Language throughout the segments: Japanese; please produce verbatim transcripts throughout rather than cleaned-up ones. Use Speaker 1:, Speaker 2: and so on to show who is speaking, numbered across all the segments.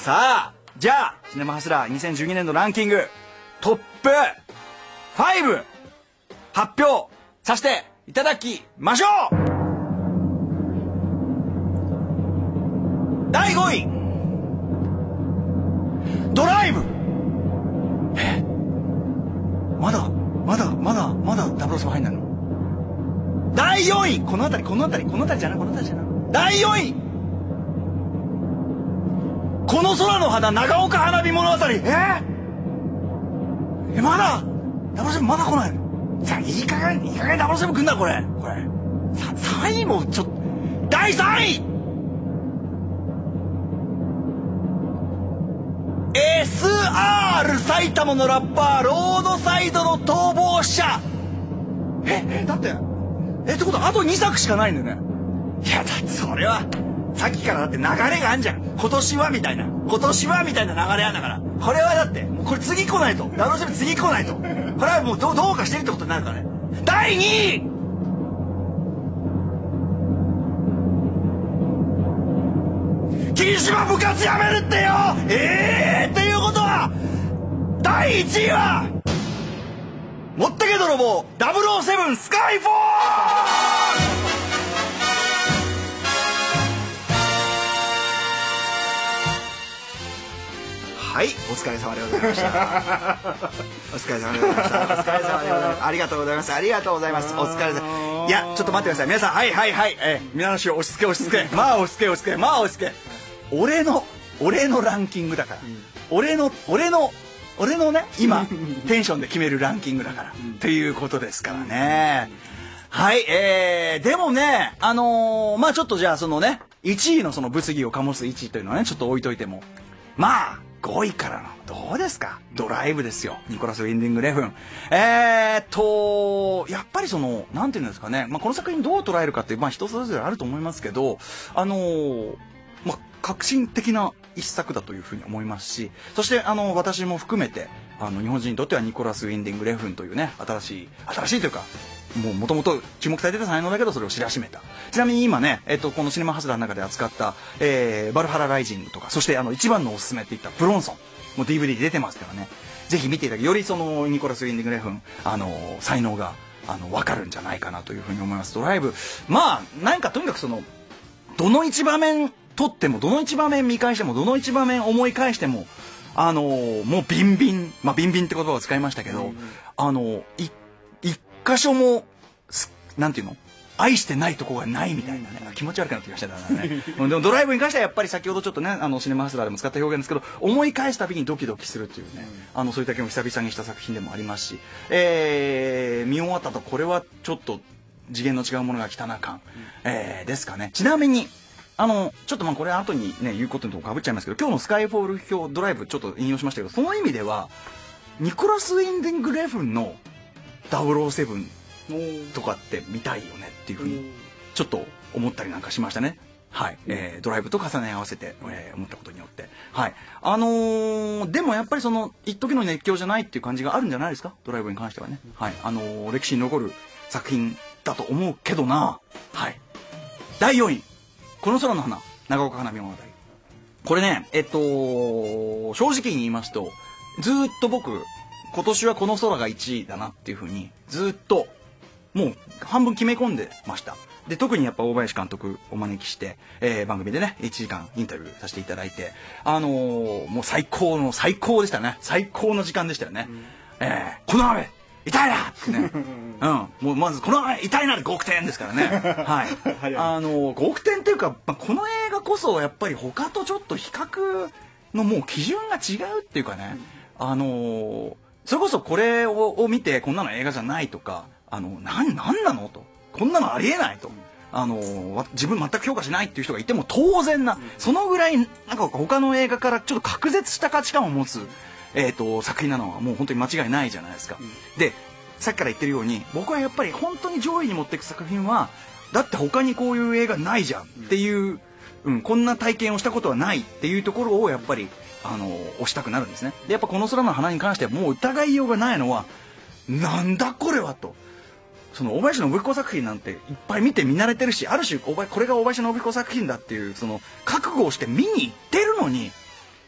Speaker 1: さあじゃあシネマハスラーにせんじゅうにねんのランキングトップファイブ発表させていただきましょう。だいごいドライブ。えまだまだまだまだダブルセブン入んないの。だいよんいこの辺りこの辺りこの辺りじゃないこの辺りじゃないだいよんいこの空の花長岡花火物語。えー、えまだダブルセブンまだ来ないの。じゃあいい加減いい加減ダブルセブン来んなこれこれさんいもちょっと。だいさんいエスアール 埼玉のラッパーロードサイドの逃亡者。ええだってえってことはあとにさくしかないんだよね。いやだってそれはさっきからだって流れがあんじゃん。今年はみたいな今年はみたいな流れあんだからこれはだってもうこれ次来ないとダブルセブン次来ないとこれはもうどどうかしてるってことになるからね。だいにい霧島部活やめるってよ。ええー、っていうことはだいいちいは持ってけ泥棒ダブルオーセブンスカイフォール。はいお疲れ様でございましたお疲れ様でございましたお疲れ様でございます。ありがとうございますありがとうございますお疲れ様。いやちょっと待ってください皆さん。はいはいはいえー、皆の衆押し付け押し付けまあ押し付け押し付けまあ押し付け俺の俺のランキングだから、うん、俺の俺の俺のね今テンションで決めるランキングだからっていうことですからね。はいえー、でもねあのー、まあちょっとじゃあそのねいちいのその物議を醸すいちいというのはねちょっと置いといてもまあごいからのどうですかドライブですよニコラス・ウィンディング・レフン。えーっとやっぱりそのなんていうんですかね、まあ、この作品どう捉えるかってまあ人それぞれあると思いますけどあのー、まあ革新的な一作だというふうに思いますしそしてあの私も含めてあの日本人にとってはニコラス・ウィンディング・レフンというね新しい新しいというかもともと注目されてた才能だけどそれを知らしめた。ちなみに今ね、えっと、このシネマハスラーの中で扱った、えー、バルハラライジングとかそしてあの一番のおすすめっていったブロンソンも ディーブイディー 出てますからねぜひ見ていただきよりそのニコラス・ウィンディング・レフンあの才能があの分かるんじゃないかなというふうに思います。ドライブまあ何かとにかくそのどの一場面撮ってもどの一場面見返してもどの一場面思い返してもあのもうビンビンまあビンビンって言葉を使いましたけど、うん、あのい一箇所もなんていうの愛してないとこがないみたいなね気持ち悪くなってきましたねでもドライブに関してはやっぱり先ほどちょっとねあのシネマハスラーでも使った表現ですけど思い返すたびにドキドキするっていうね、うん、あのそういった気も久々にした作品でもありますし、えー、見終わったとこれはちょっと次元の違うものが来たな感、うんえー、ですかね。ちなみにあのちょっとまあこれ後にね言うこととかぶっちゃいますけど今日のスカイフォール表ドライブちょっと引用しましたけどその意味ではニコラス・ウィンディング・レフンのダブルオーセブンとかって見たいよねっていうふうにちょっと思ったりなんかしましたね。はい、えー、ドライブと重ね合わせて、えー、思ったことによってはいあのー、でもやっぱりその一時の熱狂じゃないっていう感じがあるんじゃないですかドライブに関してはね。はいあのー、歴史に残る作品だと思うけどな。はいだいよんいこの空の花長岡花火物語。これねえっと正直に言いますとずっと僕今年はこの空がいちいだなっていうふうにずっともう半分決め込んでました。で特にやっぱ大林監督お招きして、えー、番組でねいちじかんインタビューさせていただいてあのー、もう最高の最高でしたね最高の時間でしたよね、うんえー、この雨痛いなってねうんもうまずこの雨痛いなでごおくてんですからねはいあのー、ごおくてんっていうか、まあ、この映画こそやっぱり他とちょっと比較のもう基準が違うっていうかね、うん、あのー、それこそこれをを見てこんなの映画じゃないとかあのなんなんなのとこんなのありえないと、うん、あの自分全く評価しないっていう人がいても当然な、うん、そのぐらいなんか他の映画からちょっと隔絶した価値観を持つ、えー、と作品なのはもう本当に間違いないじゃないですか、うん、でさっきから言ってるように僕はやっぱり本当に上位に持っていく作品はだって他にこういう映画ないじゃんっていう、うん、こんな体験をしたことはないっていうところをやっぱりあの推したくなるんですね。でやっぱこの空の花に関してはもう疑いようがないのはなんだこれはと。その大林信彦作品なんていっぱい見て見慣れてるしある種これが大林信彦作品だっていうその覚悟をして見に行ってるのに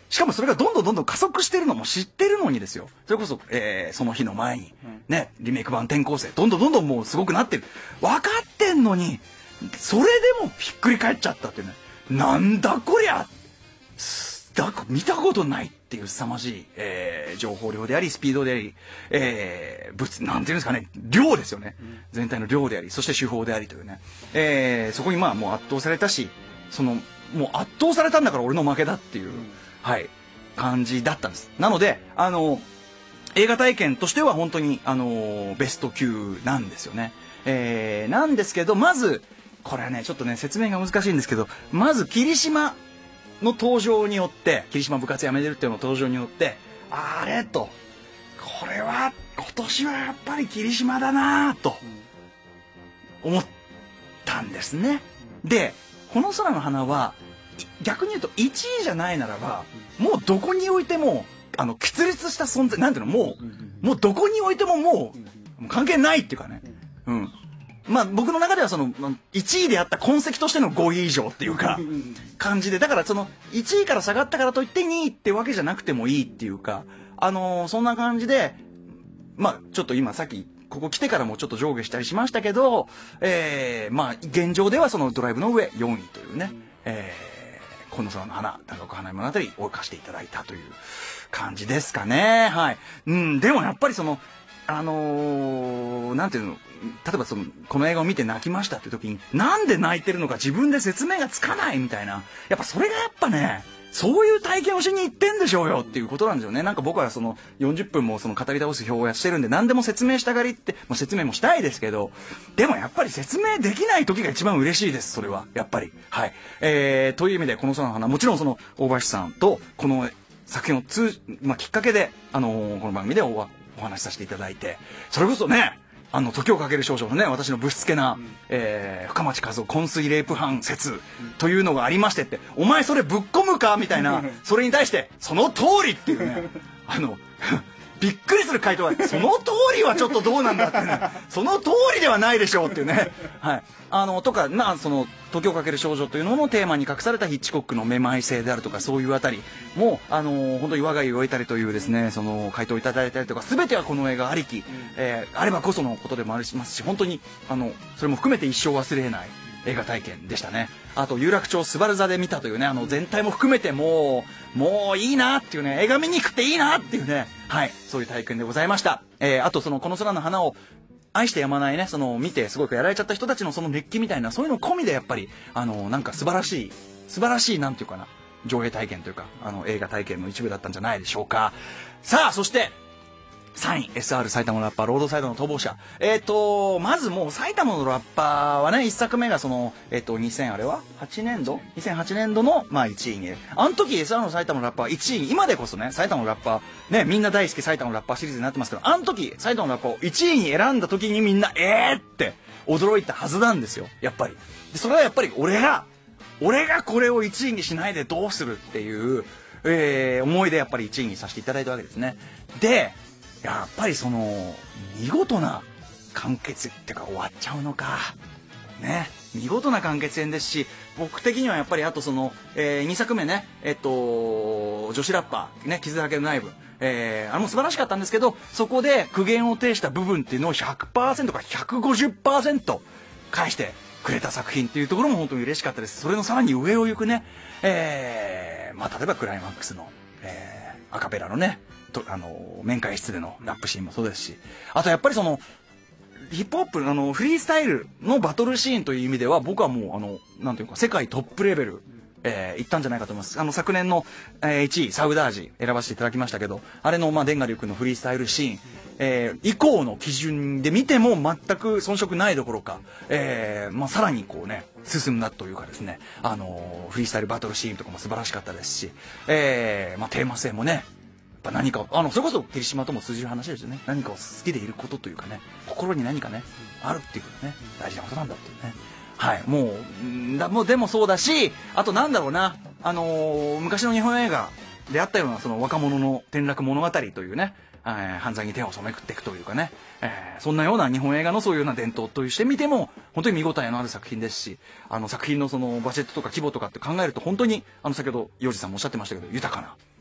Speaker 1: しかもそれがどんどんどんどん加速してるのも知ってるのにですよ。それこそ、えー、その日の前に、ね、リメイク版転校生、どんどんどんどんもうすごくなってる。分かってんのに、それでもひっくり返っちゃったっていうね。なんだこりゃだ見たことないっていう凄まじい、えー、情報量であり、スピードであり、えー、物、なんていうんですかね、量ですよね。全体の量であり、そして手法でありというね。えー、そこにまあもう圧倒されたし、その、もう圧倒されたんだから俺の負けだっていう、うん、はい、感じだったんです。なので、あの、映画体験としては本当に、あの、ベスト級なんですよね。えー、なんですけど、まず、これはね、ちょっとね、説明が難しいんですけど、まず、霧島の登場によって、霧島部活やめてるっていうの登場によって、あれと、これは、今年はやっぱり霧島だなと、思ったんですね。で、この空の花は、逆に言うといちいじゃないならば、もうどこにおいても、あの、決裂した存在、なんていうの、もう、もうどこにおいてももう、もう関係ないっていうかね。うん。まあ僕の中ではその、いちいであった痕跡としてのごい以上っていうか、感じで、だからその、いちいから下がったからといってにいってわけじゃなくてもいいっていうか、あのー、そんな感じで、まあちょっと今さっき、ここ来てからもちょっと上下したりしましたけど、えー、まあ現状ではそのドライブの上よんいというね、えー、この空の花、高岡花物語を置かせていただいたという感じですかね。はい。うん、でもやっぱりその、あのー、なんていうの、例えばその、この映画を見て泣きましたって時に、なんで泣いてるのか自分で説明がつかないみたいな。やっぱそれがやっぱね、そういう体験をしに行ってんでしょうよっていうことなんですよね。なんか僕はそのよんじゅっぷんもその語り倒す表をしてるんで何でも説明したがりって、まあ、説明もしたいですけど、でもやっぱり説明できない時が一番嬉しいです、それは。やっぱり。はい。えー、という意味でこの空の花、もちろんその大橋さんとこの作品を通、まあ、きっかけで、あのー、この番組でお、お話しさせていただいて、それこそね、あの、時をかける少女のね、私のぶしつけな、うん、えー、深町和夫昏睡レイプ犯説というのがありましてって、お前それぶっ込むかみたいな、それに対して、その通りっていうね、あの、びっくりする回答は、その通りはちょっとどうなんだってね、その通りではないでしょうっていうね、はい。あの、とか、まあ、その、時をかける少女というののテーマに隠されたヒッチコックのめまい性であるとか、そういうあたりも、あの、本当に我が家を得たりというですね、その、回答いただいたりとか、すべてはこの映画ありき、うん、えー、あればこそのことでもありますし、本当に、あの、それも含めて一生忘れない映画体験でしたね。あと、有楽町スバル座で見たというね、あの、全体も含めてもう、もういいなっていうね、映画見に行くっていいなっていうね、はい、そういう体験でございました。えー、あと、その、この空の花を、愛してやまないね、その見てすごくやられちゃった人たちのその熱気みたいな、そういうの込みでやっぱり、あの、なんか素晴らしい、素晴らしい、なんていうかな、上映体験というか、あの、映画体験の一部だったんじゃないでしょうか。さあ、そして、さんい、エスアール 埼玉のラッパー、ロードサイドの逃亡者。えっ、ー、と、まずもう埼玉のラッパーはね、一作目がその、えっ、ー、と、にせんあれは ?はち 年度 ?にせんはち 年度の、まあいちいに。あの時 エスアール の埼玉のラッパーいちいに、今でこそね、埼玉のラッパー、ね、みんな大好き埼玉のラッパーシリーズになってますけど、あの時、埼玉のラッパーをいちいに選んだ時にみんな、えーって驚いたはずなんですよ、やっぱり。で、それはやっぱり俺が、俺がこれをいちいにしないでどうするっていう、えー、思いでやっぱりいちいにさせていただいたわけですね。で、やっぱりその見事な完結っていうか終わっちゃうのかね、見事な完結編ですし、僕的にはやっぱりあとその、えー、にさくめね、えっと女子ラッパーね、傷だらけの内部、えー、あれも素晴らしかったんですけど、そこで苦言を呈した部分っていうのを ひゃくパーセント か ひゃくごじゅっパーセント 返してくれた作品っていうところも本当に嬉しかったです。それのさらに上を行くね、えー、まあ例えばクライマックスの、えー、アカペラのね、とあの面会室でのラップシーンもそうですし、あとやっぱりそのヒップホップあのフリースタイルのバトルシーンという意味では僕はもうあのなんていうか世界トップレベル、えー、いったんじゃないかと思います。あの昨年の、えー、いちいサウダージ選ばせていただきましたけど、あれのまあデンガリュウ君のフリースタイルシーン、えー、以降の基準で見ても全く遜色ないどころか、えーまあ、さらにこうね進んだというかですね、あのー、フリースタイルバトルシーンとかも素晴らしかったですし、えーまあ、テーマ性もね何かあのそれこそ霧島とも通じる話ですよね。何かを好きでいることというかね、心に何かね、うん、あるっていうことね、大事なことなんだっていうね。はい、もうだもうでもそうだし、あとなんだろうな、あのー、昔の日本映画であったようなその若者の転落物語というね、えー、犯罪に手を染めくっていくというかね、えー、そんなような日本映画のそういうような伝統としてみても本当に見応えのある作品ですし、あの作品のそのバジェットとか規模とかって考えると本当にあの先ほど洋二さんもおっしゃってましたけど豊かな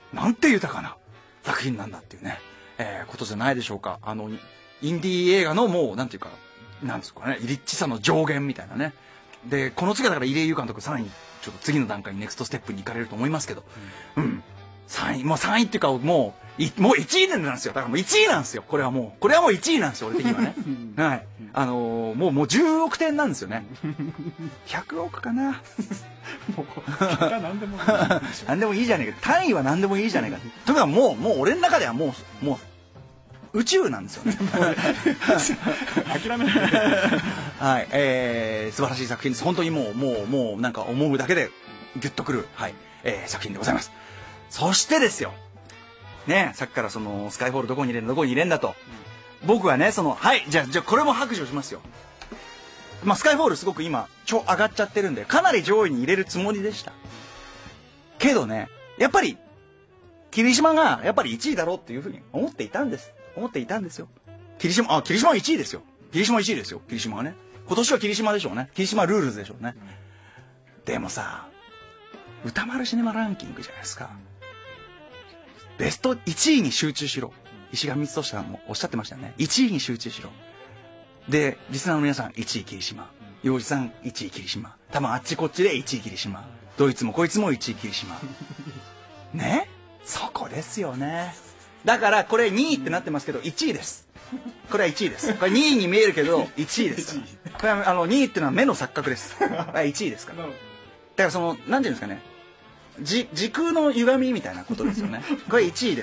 Speaker 1: なんて豊かな作品なんだっていうね、えー、ことじゃないでしょうか。あのインディー映画のもうなんていうかなんですかね、リッチさの上限みたいなね。でこの次はだから入江優監督さらにちょっと次の段階にネクストステップに行かれると思いますけど、うん、うん、さんい、もうさんいっていうかもういもういちいなんですよ。だからもういちいなんですよ。これはもうこれはもういちいなんですよ、俺的にはね。はい、あのー、もうもうじゅうおくてんなんですよね。ひゃくおくかな。
Speaker 2: もう結果何でもいい
Speaker 1: 何でもいいじゃねえか。単位は何でもいいじゃねえか。というかもうもう俺の中ではもうもう宇宙なんですよね。
Speaker 2: 諦めない。
Speaker 1: はい、えー、素晴らしい作品です。本当にもうもうもうなんか思うだけでギュッとくる、はい、えー、作品でございます。そしてですよね、さっきからそのスカイフォールどこに入れるんだどこに入れるんだと、うん、僕はねそのはいじゃあじゃあこれも白状しますよ。まあスカイフォールすごく今超上がっちゃってるんでかなり上位に入れるつもりでしたけどね、やっぱり霧島がやっぱりいちいだろうっていうふうに思っていたんです思っていたんですよ。霧島あ霧島はいちいですよ。霧島いちいですよ。霧島はね今年は霧島でしょうね。霧島ルールズでしょうね、うん、でもさ歌丸シネマランキングじゃないですか。ベストいちいに集中しろ。石上光俊さんもおっしゃってましたよね。いちいに集中しろ。でリスナーの皆さんいちい霧島、洋二さんいちい霧島、多分あっちこっちでいちい霧島、どいつもこいつもいちい霧島ね、そこですよね。だからこれにいってなってますけどいちいです。これはいちいです。これにいに見えるけどいちいです。これはあのにいってのは目の錯覚です。いちいですから。だからそのなんていうんですかね、じ時空の歪みみたいなことですよね。これいちいです。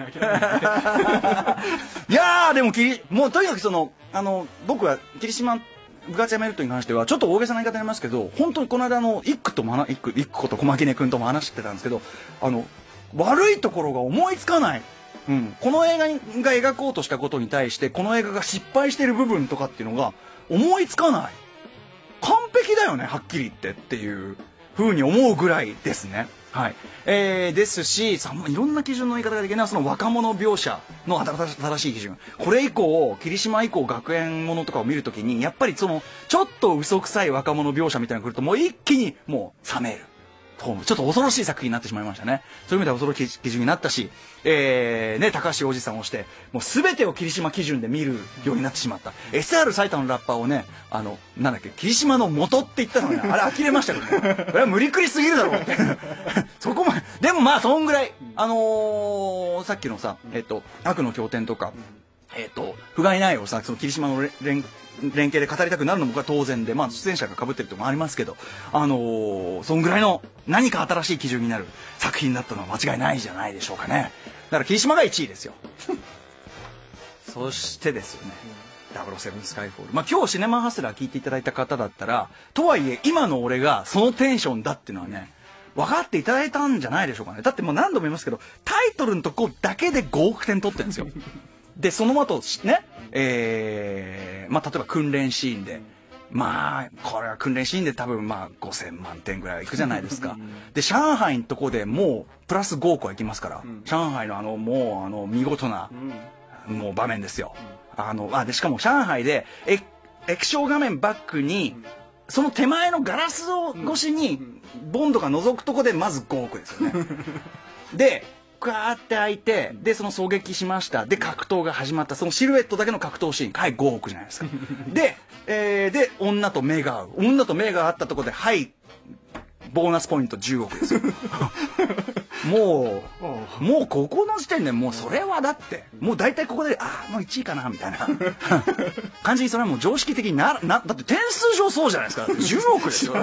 Speaker 1: いやーでもきりもうとにかくそのあの僕は霧島部活やめるとに関してはちょっと大げさな言い方になりますけど、本当にこの間の一句とも一句一句こと小牧根君とも話してたんですけど、あの悪いところが思いつかない。うん、この映画が描こうとしたことに対してこの映画が失敗してる部分とかっていうのが思いつかない。完璧だよねはっきり言ってっていう風に思うぐらいですね。はい、えー、ですしさいろんな基準の言い方ができないその若者描写の正しい基準、これ以降霧島以降学園ものとかを見るときにやっぱりそのちょっと嘘くさい若者描写みたいなのが来るともう一気にもう冷める。ちょっと恐ろしい作品になってしまいましたね。そういう意味では恐ろしい基準になったし、えー、ね、高橋おじさんをしてもう全てを霧島基準で見るようになってしまった。 エスアール 埼玉のラッパーをね、あのなんだっけ霧島の元って言ったのにあれ呆れましたけどね。これは無理くりすぎるだろうってそこまででもまあそんぐらいあのー、さっきのさ、えっと悪の経典とかえっと不甲斐ないをさその霧島の連連携で語りたくなるのも当然で、まあ出演者が被ってるともありますけど、あのー、そんぐらいの何か新しい基準になる作品だったのは間違いないじゃないでしょうかね。だから霧島がいちいですよ。そしてですよね、ダブルオーセブンスカイフォール、まあ今日シネマハスラー聞いていただいた方だったらとはいえ今の俺がそのテンションだっていうのはね分かっていただいたんじゃないでしょうかね。だってもう何度も言いますけどタイトルのとこだけでごおくてん取ってるんですよ。でその後ね、えー、まあ例えば訓練シーンでまあこれは訓練シーンで多分まあごせんまんてんぐらいはいくじゃないですか。で上海のとこでもうプラスごおくはいきますから、うん、上海のあのもうあの見事な、うん、もう場面ですよ。あのあでしかも上海でえ液晶画面バックに、うん、その手前のガラスを越しにボンドが覗くとこでまずごおくですよね。でガーって開いてでその狙撃しましたで格闘が始まったそのシルエットだけの格闘シーンはいごおくじゃないですか。で、えー、で女と目が合う女と目が合ったところではいボーナスポイントじゅうおくですよ。もうもうここの時点でもうそれはだってもう大体ここでああもういちいかなみたいな感じにそれはもう常識的にななだって点数上そうじゃないですか。じゅうおくですよ。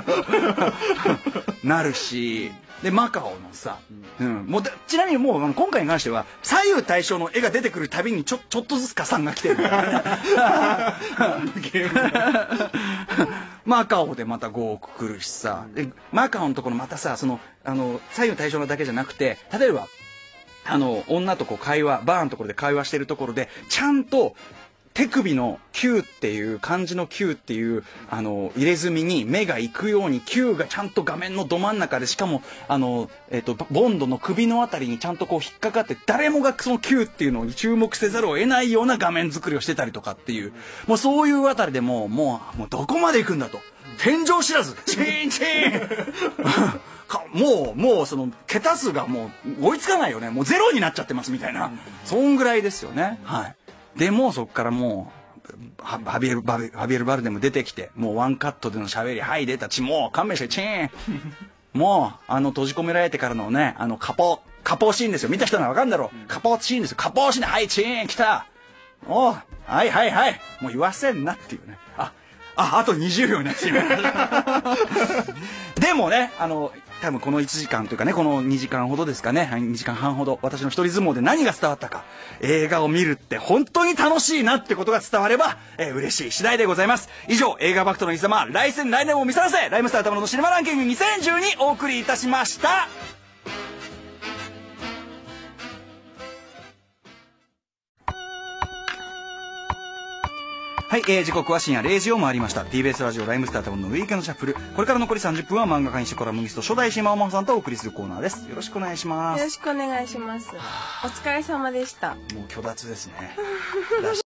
Speaker 1: なるしでマカオのさ、うん、もうちなみにもう今回に関しては左右対称の絵が出てくるたびにちょちょっとずつ加算が来てるからマカオでまたごおく来るしさでマカオのところまたさそのあの左右対称なだけじゃなくて例えばあの女とこう会話バーのところで会話してるところでちゃんと手首のきゅうっていう漢字のきゅうっていうあの入れ墨に目が行くようにきゅうがちゃんと画面のど真ん中でしかもあの、えー、とボンドの首のあたりにちゃんとこう引っかかって誰もがそのきゅうっていうのに注目せざるを得ないような画面作りをしてたりとかっていうもうそういうあたりでもうもうもうどこまで行くんだと天井知らずチーンチーンかもうもうその桁数がもう追いつかないよね、もうゼロになっちゃってますみたいな、そんぐらいですよね。はい。でもそっからもうハビエルバビハビエルバルデも出てきて、もうワンカットでの喋り、はい出たち、もう勘弁してチーンもうあの閉じ込められてからのね、あのカポカポーシーンですよ。見た人ならわかるんだろう、うん、カポーシーンですよ。カポーシーンで、はいチーン来た、おうはいはいはい、もう言わせんなっていうね。あああとにじゅうびょうになってしまいましたでもね、あの多分このいちじかんというかね、このにじかんほどですかね、にじかんはんほど、私の一人相撲で何が伝わったか、映画を見るって本当に楽しいなってことが伝われば、えー、嬉しい次第でございます。以上、映画バクトの貴様、来世来年も見さらせ、ライムスターたまのシネマランキングにせんじゅうにお送りいたしました。はい、えー、時刻は深夜れいじを回りました。 ティービーエス ラジオライムスターたまのウィークエンドシャッフル、これから残りさんじゅっぷんは漫画家にしてコラムニスト初代島尾真帆さんとお送りするコーナーです。よろしくお願いします。
Speaker 3: よろしくお願いします。お疲れ様でした。
Speaker 1: もう虚脱ですね